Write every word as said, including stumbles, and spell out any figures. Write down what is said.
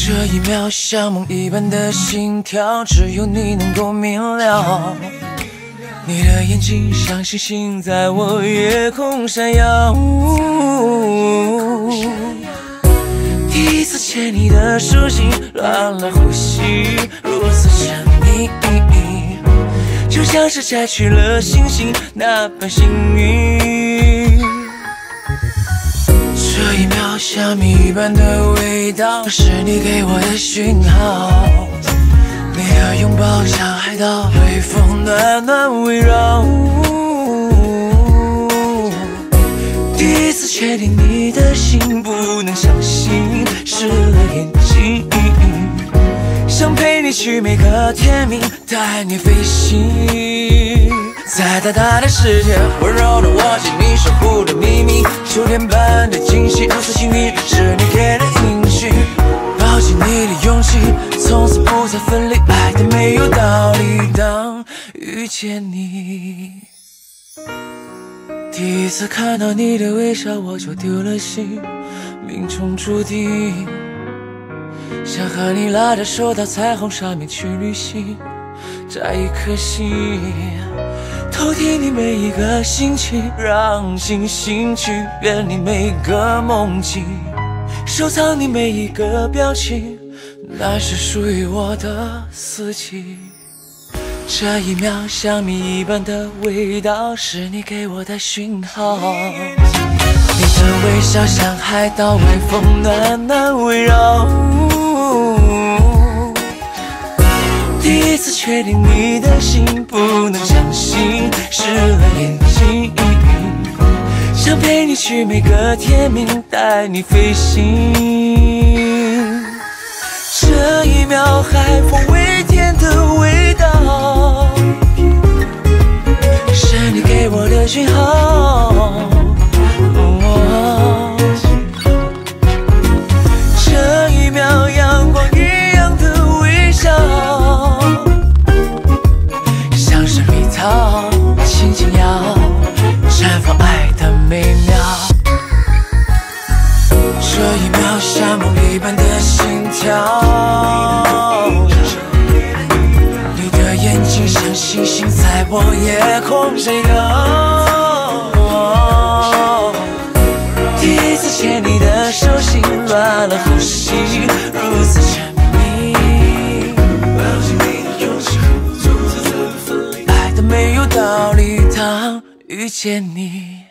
这一秒像梦一般的心跳，只有你能够明了。你的眼睛像星星在我夜空闪耀。第一次牵你的手心，乱了呼吸，如此沉迷，就像是摘去了星星那般幸运。这一秒像蜜一般的味道，是你给我的讯号。你的拥抱像海岛，微风暖暖围绕。第一次确定你的心，不能相信，湿了眼睛，想陪你去每个天明，带你飞行。在大大的世界，温柔的握紧你守护的秘密，秋天般的惊喜，如此幸运，是你给的应许。抱紧你的勇气，从此不再分离，爱的没有道理。当遇见你，第一次看到你的微笑，我就丢了心，命中注定。想和你拉着手到彩虹上面去旅行，摘一颗心，偷听你每一个心情，让星星去圆你每个梦境，收藏你每一个表情，那是属于我的四季。这一秒像蜜一般的味道，是你给我的讯号。你的微笑像海岛，微风暖暖围绕。第一次确定你的心，不能相信，湿了眼睛，想陪你去每个天明，带你飞行。这一秒海风微甜的味道，是你给我的讯号。哦，这一秒阳光一样的微笑，像是蜜桃轻轻摇，绽放爱的美妙。这一秒像梦一般的心跳，你的眼睛像星星在我夜空闪耀。第一次牵你的手心，乱了呼吸，如此沉迷。抱紧你的勇气，从此怎么分离，爱的没有道理。当遇见你。